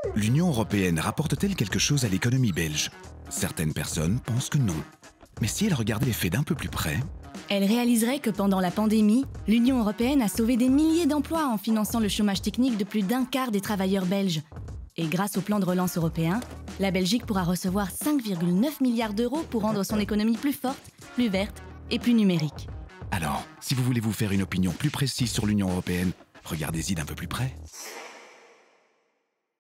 L'Union européenne rapporte-t-elle quelque chose à l'économie belge? Certaines personnes pensent que non. Mais si elle regardait les faits d'un peu plus près... Elle réaliserait que pendant la pandémie, l'Union européenne a sauvé des milliers d'emplois en finançant le chômage technique de plus d'un quart des travailleurs belges. Et grâce au plan de relance européen, la Belgique pourra recevoir 5,9 milliards d'euros pour rendre son économie plus forte, plus verte et plus numérique. Alors, si vous voulez vous faire une opinion plus précise sur l'Union européenne, regardez-y d'un peu plus près.